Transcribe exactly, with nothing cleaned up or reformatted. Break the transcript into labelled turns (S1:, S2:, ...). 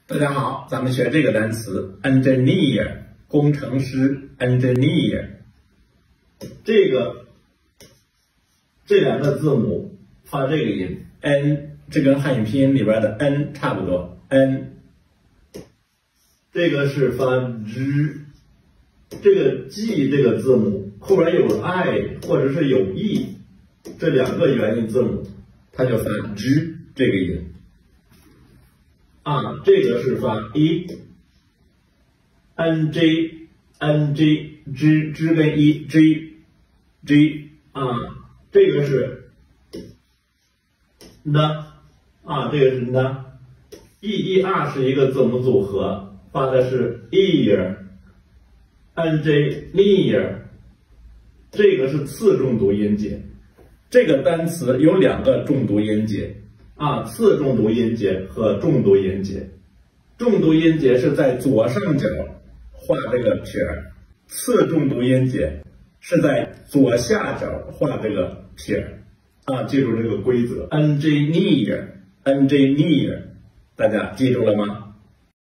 S1: 大家好，咱们学这个单词 engineer， 工程师 engineer。这个这两个字母发这个音 n， 这跟汉语拼音里边的 n 差不多 n。这个是发 z， 这个 g 这个字母后边有 i 或者是有 e， 这两个元音字母，它就发 z 这个音。 啊，这个是发 e，n j n j z z 跟 e j j 啊，这个是 n 啊，这个是 n e e r 是一个字母组合，发的是 ear，n j near， 这个是次重读音节。这个单词有两个重读音节。 啊，次重读音节和重读音节，重读音节是在左上角画这个撇儿，次重读音节是在左下角画这个撇儿。啊，记住这个规则 ，engineer，engineer， 大家记住了吗？